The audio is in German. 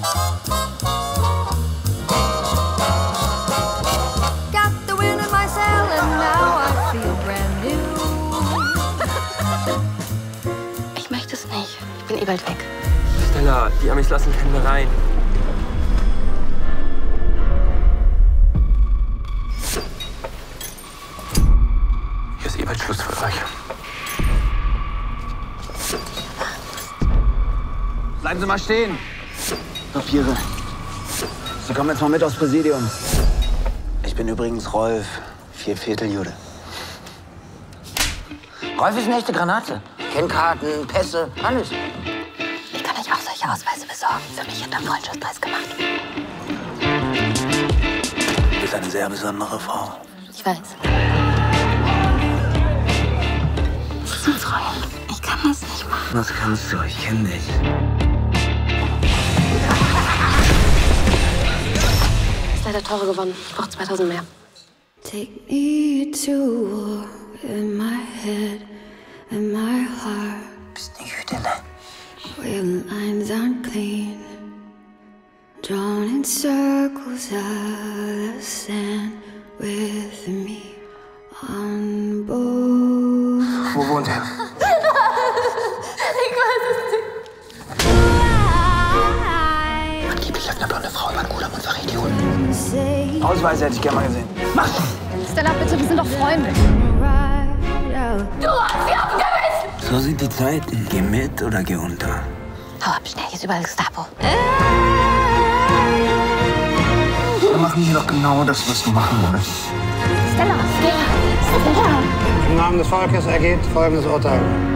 Got the wind in my sail and now I feel brand new. Ich möchte es nicht. Ich bin eh bald weg. Stella, die Amis lassen Hände rein. Hier ist eh bald Schluss für euch. Bleiben Sie mal stehen. Papiere. Sie kommen jetzt mal mit aufs Präsidium. Ich bin übrigens Rolf, 4/4 Jude. Rolf ist eine echte Granate. Kennkarten, Pässe, alles. Ich kann euch auch solche Ausweise besorgen. Für mich hat er einen Freundschaftspreis gemacht. Du bist eine sehr besondere Frau. Ich weiß. Das ist ein Freund. Ich kann das nicht machen. Was kannst du? Ich kenn dich. Ist leider teurer gewonnen. Ich brauche 2000 mehr. Take me to war in my head and my heart. Bist eine Jüdin, ne? Where lines aren't clean, drawn in circles out of sand with me on board. Wo wohnt er? Angeblich hat eine blonde Frau über einen Kudamm und verrät die Hunde. Ausweise hätte ich gerne mal gesehen. Mach! Stella, bitte, wir sind doch Freunde. Du hast sie abgewiesen! So sind die Zeiten. Geh mit oder geh unter. Hau ab, schnell, hier ist überall Gestapo. Wir machen hier doch genau das, was du machen wolltest. Stella, Stella, Stella. Im Namen des Volkes ergeht folgendes Urteil.